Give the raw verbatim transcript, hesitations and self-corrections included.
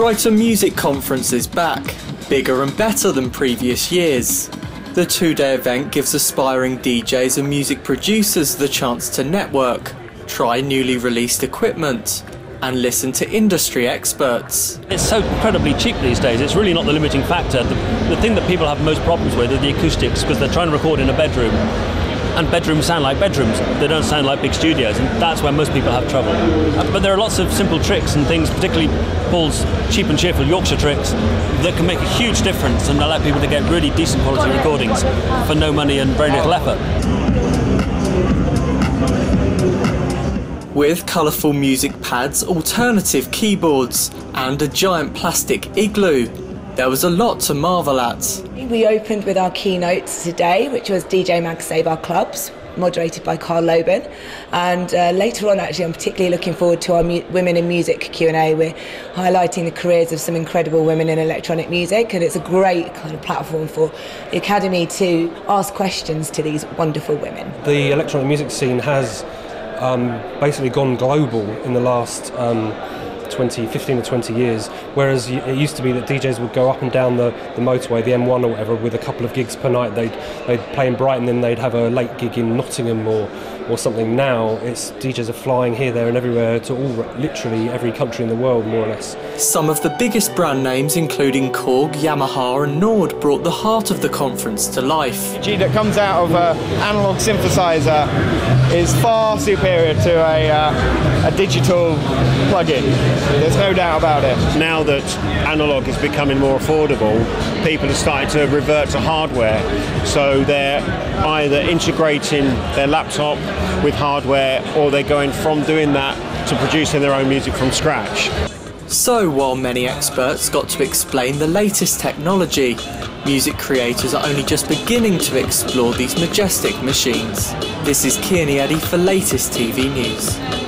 Brighton Music Conference is back, bigger and better than previous years. The two-day event gives aspiring D Js and music producers the chance to network, try newly released equipment, and listen to industry experts. It's so incredibly cheap these days, it's really not the limiting factor. The, the thing that people have most problems with are the acoustics, because they're trying to record in a bedroom, and bedrooms sound like bedrooms, they don't sound like big studios, and that's where most people have trouble. Uh, but there are lots of simple tricks and things, particularly Paul's cheap and cheerful Yorkshire tricks, that can make a huge difference and allow people to get really decent quality recordings for no money and very little effort. With colourful music pads, alternative keyboards, and a giant plastic igloo, there was a lot to marvel at. We opened with our keynotes today, which was D J Mag Save Our Clubs, moderated by Carl Loban, and uh, later on actually I'm particularly looking forward to our mu Women in Music Q and A. We're highlighting the careers of some incredible women in electronic music, and it's a great kind of platform for the Academy to ask questions to these wonderful women. The electronic music scene has um, basically gone global in the last um, twenty, fifteen or twenty years, whereas it used to be that D Js would go up and down the, the motorway, the M one or whatever, with a couple of gigs per night. They'd, they'd play in Brighton, then they'd have a late gig in Nottingham or, or something. Now it's D Js are flying here, there and everywhere to all, literally every country in the world, more or less. Some of the biggest brand names, including Korg, Yamaha and Nord, brought the heart of the conference to life. The energy that comes out of an analogue synthesizer is far superior to a, uh, a digital plug-in. There's no doubt about it. Now that analogue is becoming more affordable, people are starting to revert to hardware. So they're either integrating their laptop with hardware, or they're going from doing that to producing their own music from scratch. So while many experts got to explain the latest technology, music creators are only just beginning to explore these majestic machines. This is Ceirney Eddie for Latest T V News.